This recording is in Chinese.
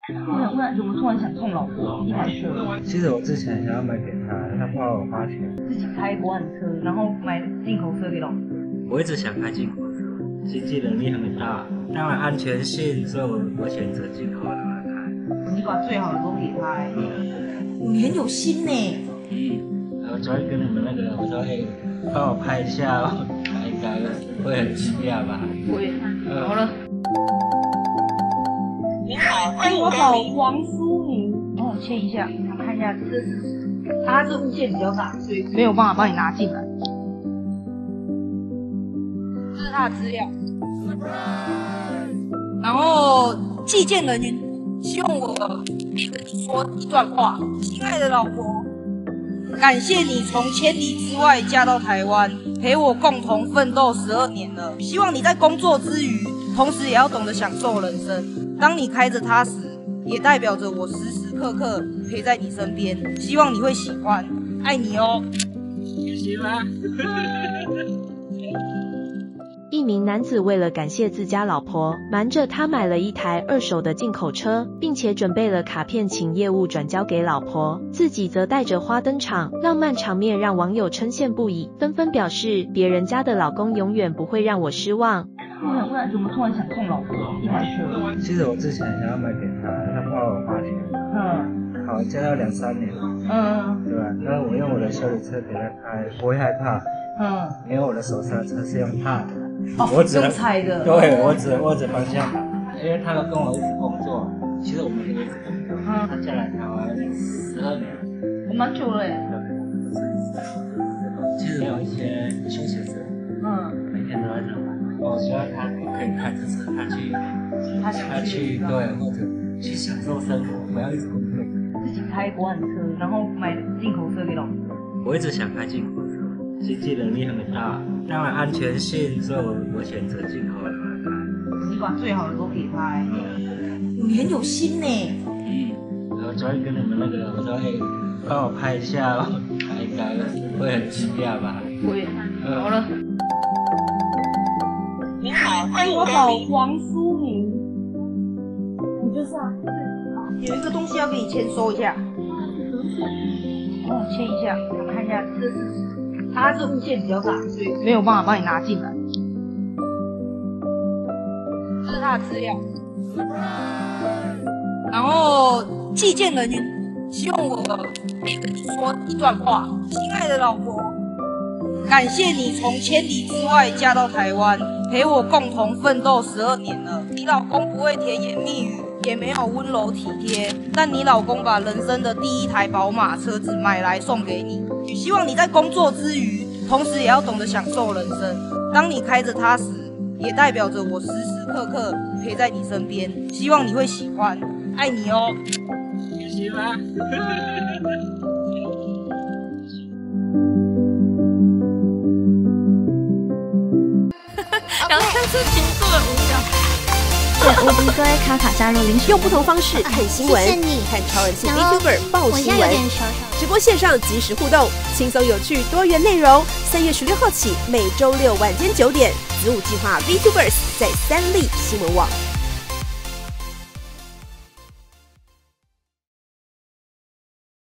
我想问，怎么突然想送老婆一台车？ 其实我之前想要买给她，她怕我花钱。 自己开国产车，然后买进口车给老婆。 我一直想开进口车，经济能力很大，当然安全性，所以我选择进口的来开。 你把最好的都给她，你很有心呢。 我昨天跟你们那个，我说帮我拍一下哦，应该会很惊讶吧？ 会。好了。 您好，欢迎我找黄淑妮，帮我签一下，看一下这是。它这物件比较大，所以没有办法帮你拿进来。这是他的资料。然后寄件人员希望我跟你说一段话：亲爱的老婆，感谢你从千里之外嫁到台湾，陪我共同奋斗12年了。希望你在工作之余，同时也要懂得享受人生。当你开着它时，也代表着我时时刻刻陪在你身边，希望你会喜欢，爱你哦。 喜欢。 一名男子为了感谢自家老婆，瞒着他买了一台2手的进口车，并且准备了卡片请业务转交给老婆，自己则带着花登场，浪漫场面让网友称羡不已，纷纷表示别人家的老公永远不会让我失望。 我想问，怎么突然想送老婆一台车？ 其实我之前想要买给她，她怕我花钱。好，加到2-3年。对吧？那我用我的修理车给她开，不会害怕。因为我的手刹车是用踏的。我只能踩的。 对，我只握着方向盘，因为他跟我一起工作。其实我们都一起工作。他嫁来台湾12年。 我蛮久了耶。 其实有一些休闲者。每天都在上班。我希望他可以开着车，他去对，或者去享受生活，不要一直工作。 自己开国产车，然后买进口车给老婆。 我一直想开进口车，经济能力很大，当然安全性，所以我选择进口的来开。 你把最好的都给她，你很有心呢。 我昨天跟你们那个，我说帮我拍一下哦，应该会很惊讶吧？ 会。好了。 您好，欢迎我找黄淑妮。你就是啊。有一个东西要给你签收一下。帮我签一下，看一下这是。它这物件比较大，所以没有办法帮你拿进来。这是他的资料。然后寄件人员希望我跟你说一段话：亲爱的老婆，感谢你从千里之外嫁到台湾，陪我共同奋斗12年了。你老公不会甜言蜜语，也没有温柔体贴，但你老公把人生的第一台宝马车子买来送给你。希望你在工作之余，同时也要懂得享受人生。当你开着它时，也代表着我时时刻刻陪在你身边，希望你会喜欢，爱你哦。 喜欢。 聊天是情绪很无聊。 对，乌龟卡卡加入临时， 用不同方式看新闻，看超人气 VTuber 爆新闻，直播线上即时互动，轻松有趣多元内容。3月16号起，每周6晚间9点，子午计划 VTubers 在3立新闻网。